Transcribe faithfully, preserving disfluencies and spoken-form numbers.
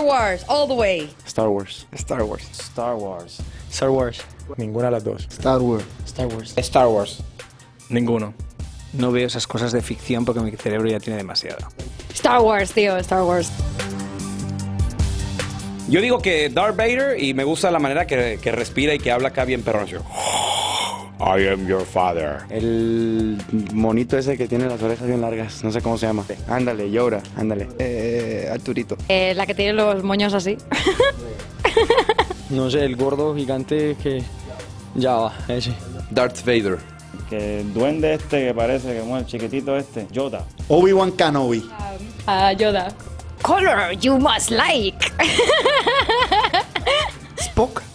Wars, all the way. Star Wars. Star Wars. Star Wars. Star Wars. Ninguna de las dos. Star Wars. Star Wars. Star Wars. Ninguno. No veo esas cosas de ficción porque mi cerebro ya tiene demasiado. Star Wars, tío, Star Wars. Yo digo que Darth Vader y me gusta la manera que, que respira y que habla acá bien perrón. I am your father. El monito ese que tiene las orejas bien largas. No sé cómo se llama. Ándale, Yoda. Ándale. Eh, Arturito. Eh, la que tiene los moños así. No sé, el gordo gigante que... Ya va, ese. Darth Vader. Que el duende este que parece que muere, el chiquitito este. Yoda. Obi-Wan Kenobi. Ah, Yoda. Color you must like. Spock.